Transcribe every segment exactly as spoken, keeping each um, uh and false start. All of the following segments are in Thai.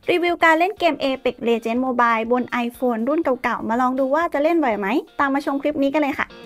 รีวิวการเล่นเกม Apex Legends Mobile บน iPhone รุ่นเก่าๆมาลองดูว่าจะเล่นไหวไหมตามมาชมคลิปนี้กันเลยค่ะ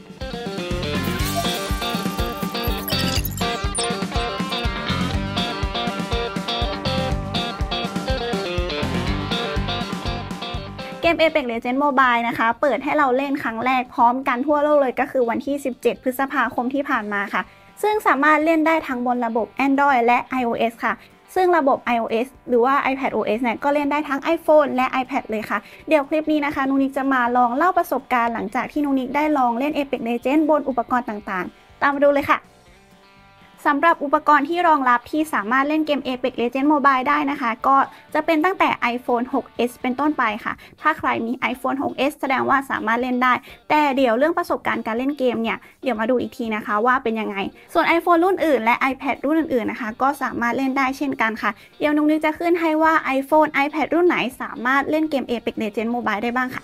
เกม Apex Legends Mobile นะคะเปิดให้เราเล่นครั้งแรกพร้อมกันทั่วโลกเลยก็คือวันที่สิบเจ็ดพฤษภาคมที่ผ่านมาค่ะซึ่งสามารถเล่นได้ทั้งบนระบบ Android และ iOS ค่ะซึ่งระบบ iOS หรือว่า iPadOS เนี่ยก็เล่นได้ทั้ง iPhone และ iPad เลยค่ะเดี๋ยวคลิปนี้นะคะนุนิกจะมาลองเล่าประสบการณ์หลังจากที่นุนิกได้ลองเล่น Apex Legends บนอุปกรณ์ต่างๆตามมาดูเลยค่ะสำหรับอุปกรณ์ที่รองรับที่สามารถเล่นเกม Apex Legends Mobile ได้นะคะก็จะเป็นตั้งแต่ iPhone หกเอส เป็นต้นไปค่ะถ้าใครมี iPhone หกเอส แสดงว่าสามารถเล่นได้แต่เดี๋ยวเรื่องประสบการณ์การเล่นเกมเนี่ยเดี๋ยวมาดูอีกทีนะคะว่าเป็นยังไงส่วน iPhone รุ่นอื่นและ iPad รุ่นอื่นๆนะคะก็สามารถเล่นได้เช่นกันค่ะเดี๋ยวนุนิกจะขึ้นให้ว่า iPhone iPad รุ่นไหนสามารถเล่นเกม Apex Legends Mobile ได้บ้างค่ะ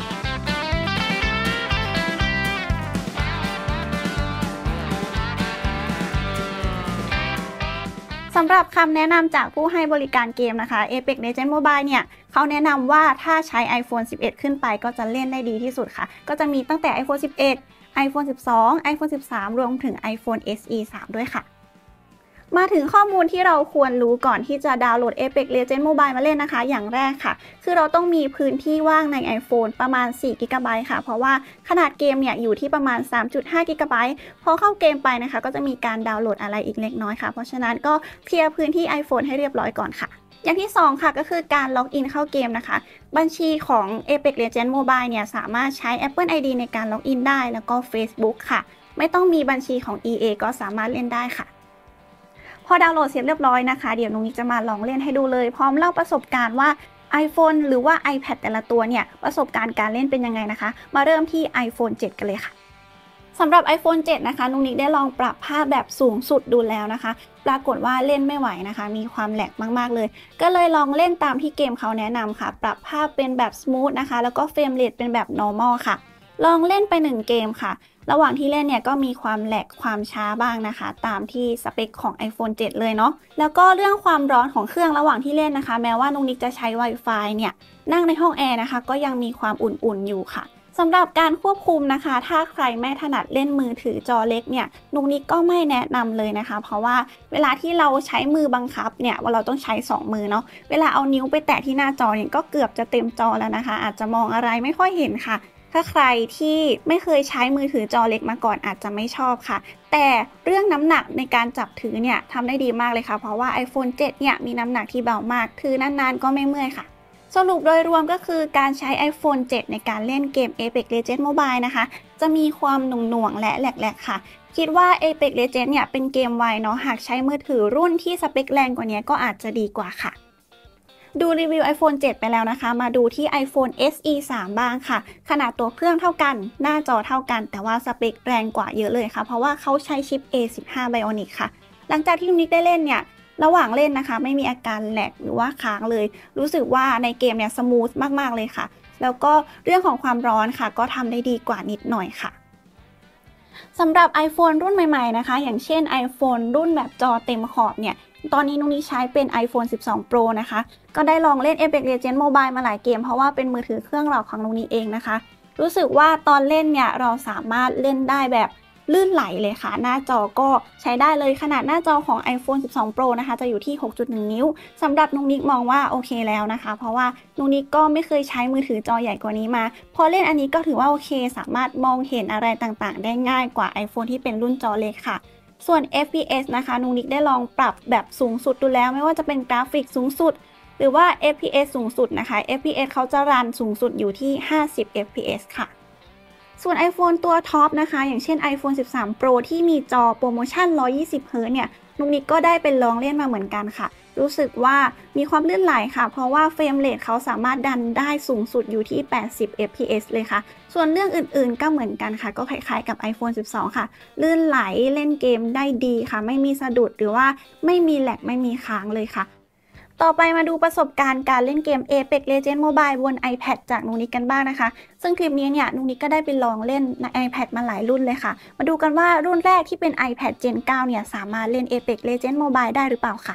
สำหรับคำแนะนำจากผู้ให้บริการเกมนะคะ Apex Legends Mobile เนี่ยเขาแนะนำว่าถ้าใช้ iPhone สิบเอ็ด ขึ้นไปก็จะเล่นได้ดีที่สุดค่ะก็จะมีตั้งแต่ iPhone สิบเอ็ด iPhone สิบสอง iPhone สิบสาม รวมถึง iPhone เอส อี สาม ด้วยค่ะมาถึงข้อมูลที่เราควรรู้ก่อนที่จะดาวน์โหลด Apex Legends Mobile มาเล่นนะคะอย่างแรกค่ะคือเราต้องมีพื้นที่ว่างใน iPhone ประมาณสี่กิกะไบต์ค่ะเพราะว่าขนาดเกมเนี่ยอยู่ที่ประมาณ สามจุดห้ากิกะไบต์พอเข้าเกมไปนะคะก็จะมีการดาวน์โหลดอะไรอีกเล็กน้อยค่ะเพราะฉะนั้นก็เคลียร์พื้นที่ iPhone ให้เรียบร้อยก่อนค่ะอย่างที่สองค่ะก็คือการล็อกอินเข้าเกมนะคะบัญชีของ Apex Legends Mobile เนี่ยสามารถใช้ Apple ไอ ดี ในการล็อกอินได้แล้วก็ Facebook ค่ะไม่ต้องมีบัญชีของ อี เอ ก็สามารถเล่นได้ค่ะพอดาวน์โหลดเสร็จเรียบร้อยนะคะเดี๋ยวนุ้งจะมาลองเล่นให้ดูเลยพร้อมเล่าประสบการณ์ว่า iPhone หรือว่า iPad แต่ละตัวเนี่ยประสบการณ์การเล่นเป็นยังไงนะคะมาเริ่มที่ iPhone เซเว่น กันเลยค่ะสำหรับ iPhone เซเว่น นะคะนุ้งนิกได้ลองปรับภาพแบบสูงสุดดูแล้วนะคะปรากฏว่าเล่นไม่ไหวนะคะมีความแหลกมากๆเลยก็เลยลองเล่นตามที่เกมเขาแนะนำค่ะปรับภาพเป็นแบบ Smooth นะคะแล้วก็เฟรมเรทเป็นแบบ Normal ค่ะลองเล่นไปหนึ่งเกมค่ะระหว่างที่เล่นเนี่ยก็มีความแหลกความช้าบ้างนะคะตามที่สเปคของ iPhone เซเว่น เลยเนาะแล้วก็เรื่องความร้อนของเครื่องระหว่างที่เล่นนะคะแม้ว่านุ้งนิกจะใช้ Wi-Fi เนี่ยนั่งในห้องแอร์นะคะก็ยังมีความอุ่นๆอยู่ค่ะสำหรับการควบคุมนะคะถ้าใครไม่ถนัดเล่นมือถือจอเล็กเนี่ยนุ้งนิกก็ไม่แนะนำเลยนะคะเพราะว่าเวลาที่เราใช้มือบังคับเนี่ยว่าเราต้องใช้สองมือเนาะเวลาเอานิ้วไปแตะที่หน้าจอเนี่ยก็เกือบจะเต็มจอแล้วนะคะอาจจะมองอะไรไม่ค่อยเห็นค่ะถ้าใครที่ไม่เคยใช้มือถือจอเล็กมาก่อนอาจจะไม่ชอบค่ะแต่เรื่องน้ำหนักในการจับถือเนี่ยทำได้ดีมากเลยค่ะเพราะว่า iPhone เซเว่น เนี่ยมีน้ำหนักที่เบามากถือนานๆก็ไม่เมื่อยค่ะสรุปโดยรวมก็คือการใช้ iPhone เซเว่น ในการเล่นเกม Apex Legends Mobile นะคะจะมีความหน่วงๆและแหลกๆค่ะคิดว่า Apex Legends เนี่ยเป็นเกมไวเนาะหากใช้มือถือรุ่นที่สเปคแรงกว่านี้ก็อาจจะดีกว่าค่ะดูรีวิว iPhone เซเว่น ไปแล้วนะคะมาดูที่ iPhone เอส อี สาม บ้างค่ะขนาดตัวเครื่องเท่ากันหน้าจอเท่ากันแต่ว่าสเปคแรงกว่าเยอะเลยค่ะเพราะว่าเขาใช้ชิป เอ สิบห้า Bionic ค่ะหลังจากที่นุ้งนิกได้เล่นเนี่ยระหว่างเล่นนะคะไม่มีอาการแหลกหรือว่าค้างเลยรู้สึกว่าในเกมเนี่ยสมูทมากๆเลยค่ะแล้วก็เรื่องของความร้อนค่ะก็ทำได้ดีกว่านิดหน่อยค่ะสำหรับ iPhone รุ่นใหม่ๆนะคะอย่างเช่น iPhone รุ่นแบบจอเต็มขอบเนี่ยตอนนี้นุ้งนิกใช้เป็น iPhone สิบสอง Pro นะคะก็ได้ลองเล่น Apex Legends Mobile มาหลายเกมเพราะว่าเป็นมือถือเครื่องหลักของนุ้งนิกเองนะคะรู้สึกว่าตอนเล่นเนี่ยเราสามารถเล่นได้แบบลื่นไหลเลยค่ะหน้าจอก็ใช้ได้เลยขนาดหน้าจอของ iPhone สิบสอง Pro นะคะจะอยู่ที่ หกจุดหนึ่ง นิ้วสำหรับนุ้งนิกมองว่าโอเคแล้วนะคะเพราะว่านุ้งนิกก็ไม่เคยใช้มือถือจอใหญ่กว่านี้มาพอเล่นอันนี้ก็ถือว่าโอเคสามารถมองเห็นอะไรต่างๆได้ง่ายกว่า iPhone ที่เป็นรุ่นจอเล็กค่ะส่วน เอฟ พี เอส นะคะนุ้งนิกได้ลองปรับแบบสูงสุดดูแล้วไม่ว่าจะเป็นกราฟิกสูงสุดหรือว่า เอฟ พี เอส สูงสุดนะคะ เอฟ พี เอส เขาจะรันสูงสุดอยู่ที่ห้าสิบ เอฟ พี เอส ค่ะส่วน iPhone ตัวท็อปนะคะอย่างเช่น iPhone สิบสาม Pro ที่มีจอโปรโมชั่นหนึ่งร้อยยี่สิบ เฮิร์ตซ์ เนี่ยนุ้งนิกก็ได้เป็นลองเล่นมาเหมือนกันค่ะรู้สึกว่ามีความลื่นไหลค่ะเพราะว่าเฟรมเรทเขาสามารถดันได้สูงสุดอยู่ที่แปดสิบ เอฟ พี เอส เลยค่ะส่วนเรื่องอื่นๆก็เหมือนกันค่ะก็คล้ายๆกับ iPhone สิบสอง ค่ะลื่นไหลเล่นเกมได้ดีค่ะไม่มีสะดุดหรือว่าไม่มีแหลกไม่มีค้างเลยค่ะต่อไปมาดูประสบการณ์การเล่นเกม Apex Legends Mobile บน iPad จากนุ้งนิกกันบ้างนะคะซึ่งคลิปนี้เนี่ยนุ้งนิกก็ได้ไปลองเล่นใน iPad มาหลายรุ่นเลยค่ะมาดูกันว่ารุ่นแรกที่เป็น iPad Gen เก้าเนี่ยสามารถเล่น Apex Legends Mobile ได้หรือเปล่าค่ะ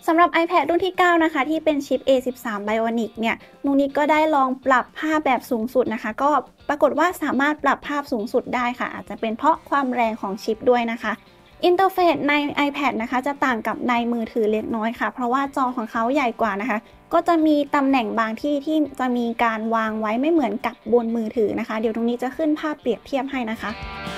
สำหรับ iPad รุ่นที่ เก้า นะคะที่เป็นชิป เอ สิบสาม Bionic เนี่ยนุกนิกก็ได้ลองปรับภาพแบบสูงสุดนะคะก็ปรากฏว่าสามารถปรับภาพสูงสุดได้ค่ะอาจจะเป็นเพราะความแรงของชิปด้วยนะคะอินเทอร์เฟซใน iPad นะคะจะต่างกับในมือถือเล็กน้อยค่ะเพราะว่าจอของเขาใหญ่กว่านะคะก็จะมีตำแหน่งบางที่ที่จะมีการวางไว้ไม่เหมือนกับบนมือถือนะคะเดี๋ยวตรงนี้จะขึ้นภาพเปรียบเทียบให้นะคะ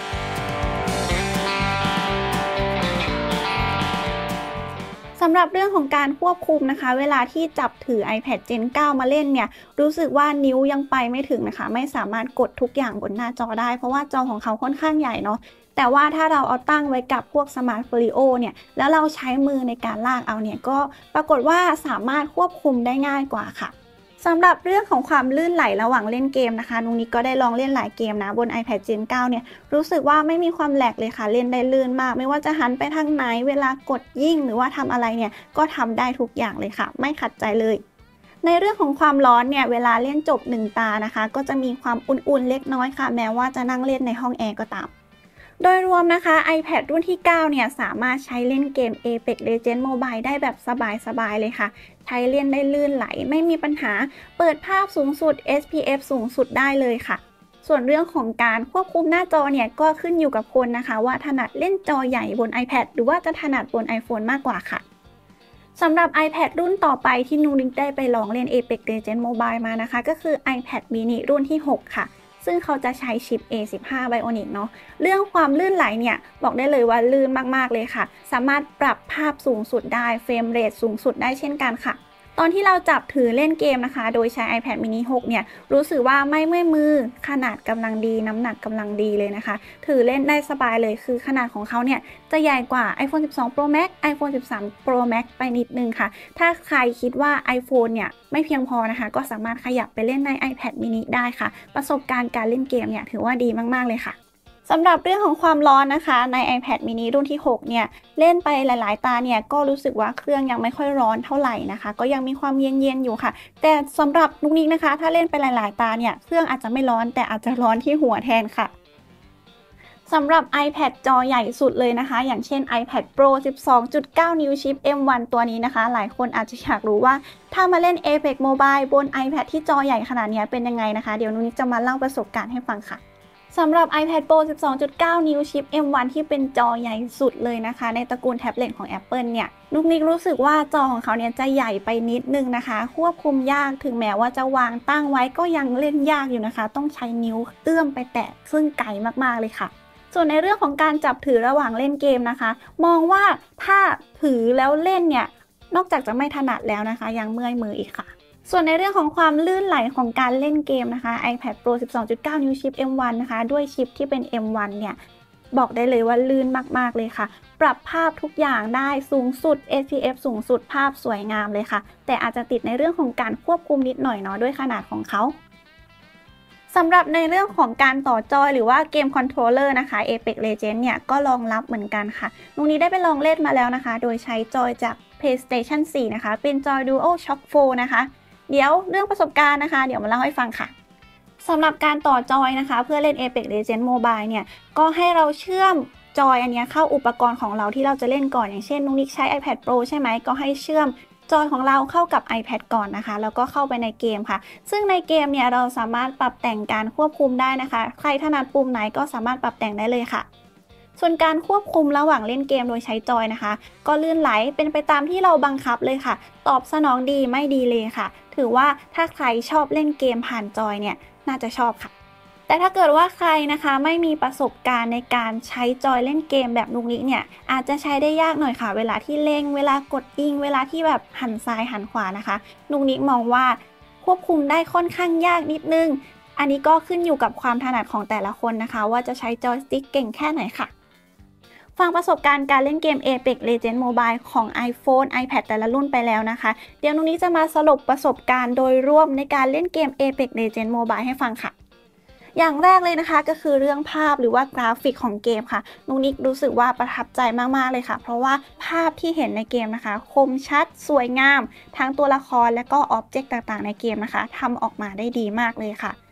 สำหรับเรื่องของการควบคุมนะคะเวลาที่จับถือ iPad Gen เก้า มาเล่นเนี่ยรู้สึกว่านิ้วยังไปไม่ถึงนะคะไม่สามารถกดทุกอย่างบนหน้าจอได้เพราะว่าจอของเขาค่อนข้างใหญ่เนาะแต่ว่าถ้าเราเอาตั้งไว้กับพวกสมาร์ทโฟลิโอเนี่ยแล้วเราใช้มือในการลากเอาเนี่ยก็ปรากฏว่าสามารถควบคุมได้ง่ายกว่าค่ะสำหรับเรื่องของความลื่นไหลระหว่างเล่นเกมนะคะนุ้งนิกก็ได้ลองเล่นหลายเกมนะบน iPad Gen เก้า เนี่ยรู้สึกว่าไม่มีความแหลกเลยค่ะเล่นได้ลื่นมากไม่ว่าจะหันไปทางไหนเวลากดยิ่งหรือว่าทำอะไรเนี่ยก็ทำได้ทุกอย่างเลยค่ะไม่ขัดใจเลยในเรื่องของความร้อนเนี่ยเวลาเล่นจบหนึ่งตานะคะก็จะมีความอุ่นๆเล็กน้อยค่ะแม้ว่าจะนั่งเล่นในห้องแอร์ก็ตามโดยรวมนะคะ iPad รุ่นที่ เก้า เนี่ยสามารถใช้เล่นเกม Apex Legends Mobile ได้แบบสบายๆเลยค่ะใช้เล่นได้ลื่นไหลไม่มีปัญหาเปิดภาพสูงสุด เอส พี เอฟ สูงสุดได้เลยค่ะส่วนเรื่องของการควบคุมหน้าจอเนี่ยก็ขึ้นอยู่กับคนนะคะว่าถนัดเล่นจอใหญ่บน iPad หรือว่าจะถนัดบน iPhone มากกว่าค่ะสำหรับ iPad รุ่นต่อไปที่นุ้งนิกได้ไปลองเล่น Apex Legends Mobile มานะคะก็คือ iPad mini รุ่นที่ หก ค่ะซึ่งเขาจะใช้ชิป เอ สิบห้า Bionic เนาะเรื่องความลื่นไหลเนี่ยบอกได้เลยว่าลื่นมากๆเลยค่ะสามารถปรับภาพสูงสุดได้เฟรมเรทสูงสุดได้เช่นกันค่ะตอนที่เราจับถือเล่นเกมนะคะโดยใช้ iPad mini หก เนี่ยรู้สึกว่าไม่เมื่อยมือขนาดกำลังดีน้ำหนักกำลังดีเลยนะคะถือเล่นได้สบายเลยคือขนาดของเขาเนี่ยจะใหญ่กว่า iPhone สิบสอง Pro Max iPhone สิบสาม Pro Max ไปนิดนึงค่ะถ้าใครคิดว่า iPhone เนี่ยไม่เพียงพอนะคะก็สามารถขยับไปเล่นใน iPad mini ได้ค่ะประสบการณ์การเล่นเกมเนี่ยถือว่าดีมากๆเลยค่ะสำหรับเรื่องของความร้อนนะคะใน iPad mini รุ่นที่ หก เนี่ยเล่นไปหลายๆตาเนี่ยก็รู้สึกว่าเครื่องยังไม่ค่อยร้อนเท่าไหร่นะคะก็ยังมีความเย็นๆอยู่ค่ะแต่สำหรับนุกนิกนะคะถ้าเล่นไปหลายๆตาเนี่ยเครื่องอาจจะไม่ร้อนแต่อาจจะร้อนที่หัวแทนค่ะสำหรับ iPad จอใหญ่สุดเลยนะคะอย่างเช่น iPad Pro สิบสองจุดเก้า นิ้วชิป เอ็ม วัน ตัวนี้นะคะหลายคนอาจจะอยากรู้ว่าถ้ามาเล่น Apex Mobile บน iPad ที่จอใหญ่ขนาดนี้เป็นยังไงนะคะเดี๋ยวนุกนิกจะมาเล่าประสบการณ์ให้ฟังค่ะสำหรับ iPad Pro สิบสองจุดเก้า นิ้วชิป เอ็ม วัน ที่เป็นจอใหญ่สุดเลยนะคะในตระกูลแท็บเล็ตของ Apple เนี่ยนุกนิกรู้สึกว่าจอของเขาเนี่ยจะใหญ่ไปนิดนึงนะคะควบคุมยากถึงแม้ว่าจะวางตั้งไว้ก็ยังเล่นยากอยู่นะคะต้องใช้นิ้วเอื้อมไปแตะซึ่งไกลมากๆเลยค่ะส่วนในเรื่องของการจับถือระหว่างเล่นเกมนะคะมองว่าถ้าถือแล้วเล่นเนี่ยนอกจากจะไม่ถนัดแล้วนะคะยังเมื่อยมืออีกค่ะส่วนในเรื่องของความลื่นไหลของการเล่นเกมนะคะ iPad Pro สิบสองจุดเก้า นิ้วชิป เอ็ม วัน นะคะด้วยชิปที่เป็น เอ็ม วัน เนี่ยบอกได้เลยว่าลื่นมากๆเลยค่ะปรับภาพทุกอย่างได้สูงสุด เอส พี เอฟ สูงสุดภาพสวยงามเลยค่ะแต่อาจจะติดในเรื่องของการควบคุมนิดหน่อยเนาะด้วยขนาดของเขาสำหรับในเรื่องของการต่อจอยหรือว่าเกมคอนโทรลเลอร์นะคะ Apex Legends เนี่ยก็รองรับเหมือนกันค่ะตรงนี้ได้ไปลองเล่นมาแล้วนะคะโดยใช้จอยจาก PlayStation โฟร์ นะคะเป็นจอย DualShock โฟร์ นะคะเดี๋ยวเรื่องประสบการณ์นะคะเดี๋ยวมาเล่าให้ฟังค่ะสำหรับการต่อจอยนะคะเพื่อเล่น Apex Legends Mobile เนี่ยก็ให้เราเชื่อมจอยอันนี้เข้าอุปกรณ์ของเราที่เราจะเล่นก่อนอย่างเช่นนุกนิกใช้ iPad Pro ใช่ไหมก็ให้เชื่อมจอยของเราเข้ากับ iPad ก่อนนะคะแล้วก็เข้าไปในเกมค่ะซึ่งในเกมเนี่ยเราสามารถปรับแต่งการควบคุมได้นะคะใครถนัดปุ่มไหนก็สามารถปรับแต่งได้เลยค่ะส่วนการควบคุมระหว่างเล่นเกมโดยใช้จอยนะคะก็ลื่นไหลเป็นไปตามที่เราบังคับเลยค่ะตอบสนองดีไม่ดีเลยค่ะถือว่าถ้าใครชอบเล่นเกมผ่านจอยเนี่ยน่าจะชอบค่ะแต่ถ้าเกิดว่าใครนะคะไม่มีประสบการณ์ในการใช้จอยเล่นเกมแบบนุกนิกเนี่ยอาจจะใช้ได้ยากหน่อยค่ะเวลาที่เล่งเวลากดยิงเวลาที่แบบหันซ้ายหันขวานะคะนุกนิกมองว่าควบคุมได้ค่อนข้างยากนิดนึงอันนี้ก็ขึ้นอยู่กับความถนัดของแต่ละคนนะคะว่าจะใช้จอยสติ๊กเก่งแค่ไหนค่ะฟังประสบการณ์การเล่นเกม Apex Legends Mobile ของ iPhone iPad แต่ละรุ่นไปแล้วนะคะเดี๋ยวนุกนิกจะมาสรุปประสบการณ์โดยรวมในการเล่นเกม Apex Legends Mobile ให้ฟังค่ะอย่างแรกเลยนะคะก็คือเรื่องภาพหรือว่ากราฟิกของเกมค่ะนุกนิกรู้สึกว่าประทับใจมากๆเลยค่ะเพราะว่าภาพที่เห็นในเกมนะคะคมชัดสวยงามทั้งตัวละครและก็อ็อบเจกต์ต่างๆในเกมนะคะทำออกมาได้ดีมากเลยค่ะ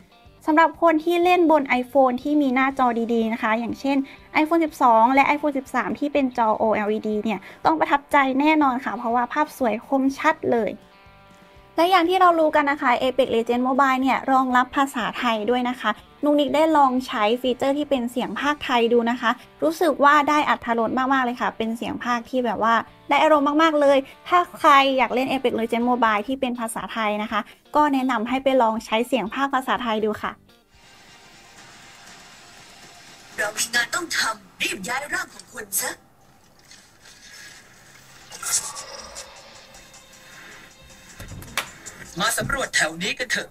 สำหรับคนที่เล่นบน iPhone ที่มีหน้าจอดีๆนะคะอย่างเช่น iPhone สิบสอง และ iPhone สิบสาม ที่เป็นจอ โอ แอล อี ดี เนี่ยต้องประทับใจแน่นอนค่ะเพราะว่าภาพสวยคมชัดเลยและอย่างที่เรารู้กันนะคะ Apex Legends Mobile เนี่ยรองรับภาษาไทยด้วยนะคะนุกนิกได้ลองใช้ฟีเจอร์ที่เป็นเสียงพากย์ไทยดูนะคะรู้สึกว่าได้อรรถรสมากๆเลยค่ะเป็นเสียงพากย์ที่แบบว่าได้อารมณ์มากๆเลยถ้าใครอยากเล่น Apex Legends Mobile ที่เป็นภาษาไทยนะคะก็แนะนำให้ไปลองใช้เสียงพากย์ภาษาไทยดูค่ะเรามีงานต้องทำรีบย้ายร่างของคุณซะมาสำรวจแถวนี้กันเถอะ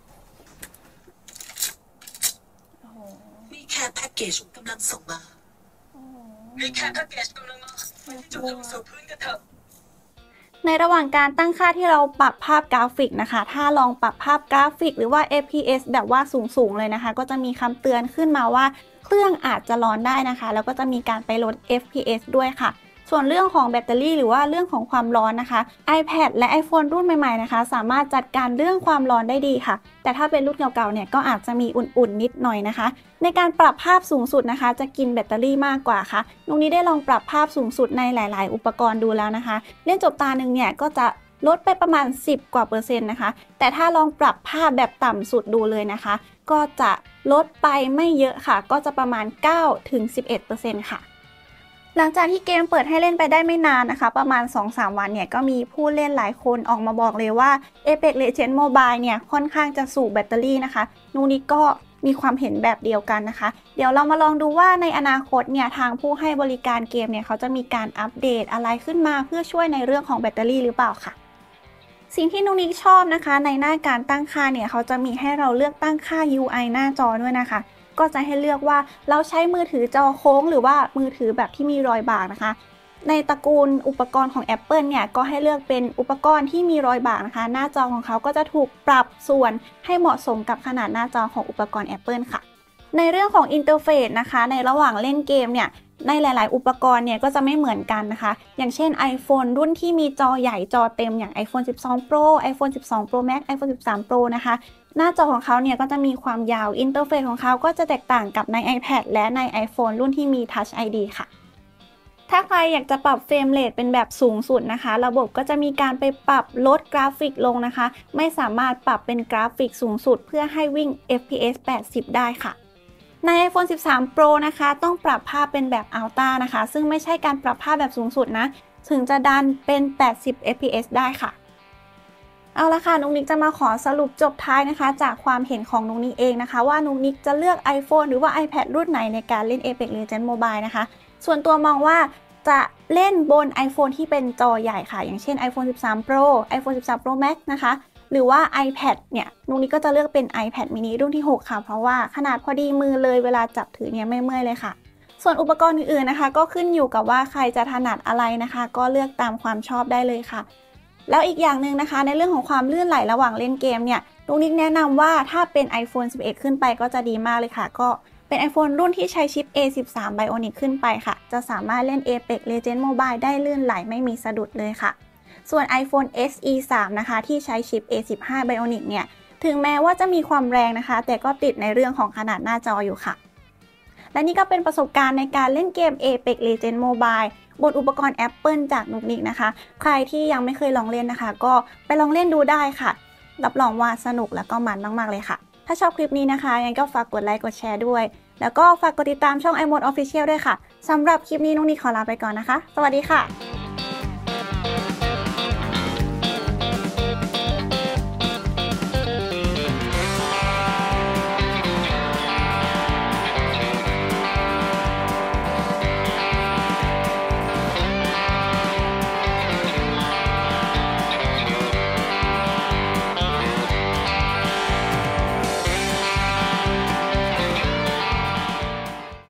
มีแค่แพ็กเกจกำลังส่งมามีแค่แพ็กเกจกำลังมาไปที่จุดลงสู่พื้นกันเถอะในระหว่างการตั้งค่าที่เราปรับภาพกราฟิกนะคะถ้าลองปรับภาพกราฟิกหรือว่า เอฟ พี เอส แบบว่าสูงๆเลยนะคะก็จะมีคำเตือนขึ้นมาว่าเครื่องอาจจะร้อนได้นะคะแล้วก็จะมีการไปลด เอฟ พี เอส ด้วยค่ะส่วนเรื่องของแบตเตอรี่หรือว่าเรื่องของความร้อนนะคะ iPad และ iPhone รุ่นใหม่ๆนะคะสามารถจัดการเรื่องความร้อนได้ดีค่ะแต่ถ้าเป็นรุ่นเก่าๆเนี่ยก็อาจจะมีอุ่นๆนิดหน่อยนะคะในการปรับภาพสูงสุดนะคะจะกินแบตเตอรี่มากกว่าค่ะตรงนี้ได้ลองปรับภาพสูงสุดในหลายๆอุปกรณ์ดูแล้วนะคะเล่นจบตาหนึ่งเนี่ยก็จะลดไปประมาณสิบกว่าเปอร์เซ็นต์นะคะแต่ถ้าลองปรับภาพแบบต่ำสุดดูเลยนะคะก็จะลดไปไม่เยอะค่ะก็จะประมาณ เก้าถึงสิบเอ็ดเปอร์เซ็นต์ ค่ะหลังจากที่เกมเปิดให้เล่นไปได้ไม่นานนะคะประมาณ สองถึงสาม วันเนี่ยก็มีผู้เล่นหลายคนออกมาบอกเลยว่า Apex Legends Mobile เนี่ยค่อนข้างจะสูบแบตเตอรี่นะคะนูนี้ก็มีความเห็นแบบเดียวกันนะคะเดี๋ยวเรามาลองดูว่าในอนาคตเนี่ยทางผู้ให้บริการเกมเนี่ยเขาจะมีการอัปเดตอะไรขึ้นมาเพื่อช่วยในเรื่องของแบตเตอรี่หรือเปล่าค่ะสิ่งที่นุนิกชอบนะคะในหน้าการตั้งค่าเนี่ยเขาจะมีให้เราเลือกตั้งค่า ยู ไอ หน้าจอด้วยนะคะก็จะให้เลือกว่าเราใช้มือถือจอโค้งหรือว่ามือถือแบบที่มีรอยบากนะคะในตระกูลอุปกรณ์ของ Apple เนี่ยก็ให้เลือกเป็นอุปกรณ์ที่มีรอยบากนะคะหน้าจอของเขาก็จะถูกปรับส่วนให้เหมาะสมกับขนาดหน้าจอของอุปกรณ์ Apple ค่ะในเรื่องของอินเทอร์เฟซนะคะในระหว่างเล่นเกมเนี่ยในหลายๆอุปกรณ์เนี่ยก็จะไม่เหมือนกันนะคะอย่างเช่น iPhone รุ่นที่มีจอใหญ่จอเต็มอย่าง iPhone สิบสอง Pro iPhone สิบสอง Pro Max iPhone สิบสาม Pro นะคะหน้าจอของเขาเนี่ยก็จะมีความยาวอินเทอร์เฟซของเขาก็จะแตกต่างกับใน iPad และใน iPhone รุ่นที่มี Touch ไอ ดี ค่ะถ้าใครอยากจะปรับเฟรมเรทเป็นแบบสูงสุดนะคะระบบก็จะมีการไปปรับลดกราฟิกลงนะคะไม่สามารถปรับเป็นกราฟิกสูงสุดเพื่อให้วิ่ง เอฟ พี เอส แปดสิบได้ค่ะใน iPhone สิบสาม Pro นะคะต้องปรับภาพเป็นแบบ Ultra นะคะซึ่งไม่ใช่การปรับภาพแบบสูงสุดนะถึงจะดันเป็นแปดสิบ เอฟ พี เอส ได้ค่ะเอาละค่ะนุกนิกจะมาขอสรุปจบท้ายนะคะจากความเห็นของนุกนิกเองนะคะว่านุกนิกจะเลือก iPhone หรือว่า iPad รุ่นไหนในการเล่น Apex Legends Mobile นะคะส่วนตัวมองว่าจะเล่นบน iPhone ที่เป็นจอใหญ่ค่ะอย่างเช่น iPhone สิบสาม Pro iPhone สิบสาม Pro Max นะคะหรือว่า iPad เนี่ยนุกนิกก็จะเลือกเป็น iPad mini รุ่นที่หกค่ะเพราะว่าขนาดพอดีมือเลยเวลาจับถือเนี่ยไม่เมื่อยเลยค่ะส่วนอุปกรณ์อื่นๆนะคะก็ขึ้นอยู่กับว่าใครจะถนัดอะไรนะคะก็เลือกตามความชอบได้เลยค่ะแล้วอีกอย่างหนึ่งนะคะในเรื่องของความลื่นไหลระหว่างเล่นเกมเนี่ยนุกนิกแนะนำว่าถ้าเป็น iPhone สิบเอ็ด ขึ้นไปก็จะดีมากเลยค่ะก็เป็น iPhone รุ่นที่ใช้ชิป เอ สิบสาม Bionic ขึ้นไปค่ะจะสามารถเล่น Apex Legends Mobile ได้ลื่นไหลไม่มีสะดุดเลยค่ะส่วน iPhone เอส อี สาม นะคะที่ใช้ชิป เอ สิบห้า Bionic เนี่ยถึงแม้ว่าจะมีความแรงนะคะแต่ก็ติดในเรื่องของขนาดหน้าจออยู่ค่ะและนี่ก็เป็นประสบการณ์ในการเล่นเกม Apex Legends Mobile บนอุปกรณ์ Apple จากนุกนิกนะคะใครที่ยังไม่เคยลองเล่นนะคะก็ไปลองเล่นดูได้ค่ะรับรองว่าสนุกแล้วก็มันมากๆเลยค่ะถ้าชอบคลิปนี้นะคะยังก็ฝากกดไลค์กดแชร์ด้วยแล้วก็ฝากกดติดตามช่อง iMode Official ด้วยค่ะสำหรับคลิปนี้นุกนิกขอลาไปก่อนนะคะสวัสดีค่ะ